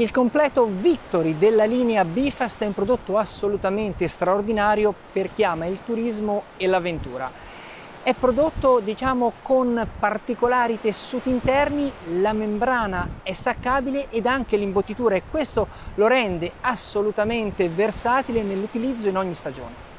Il completo Victory della linea Befast è un prodotto assolutamente straordinario per chi ama il turismo e l'avventura. È prodotto, con particolari tessuti interni, la membrana è staccabile ed anche l'imbottitura, e questo lo rende assolutamente versatile nell'utilizzo in ogni stagione.